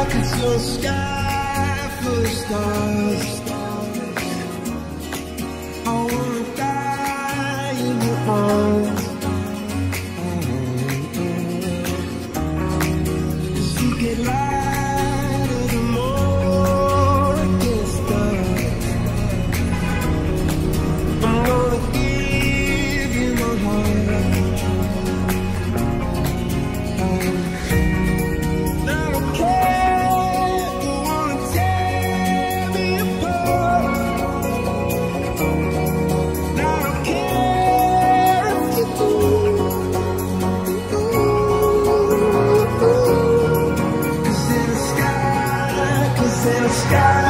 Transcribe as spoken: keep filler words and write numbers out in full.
It's your sky full of stars. I wanna die in your arms. You get lighter the more it gets dark. I'm gonna give you my heart. I don't care, you wanna tear me apart. I don't care if you do. Cause in the sky, cause in the sky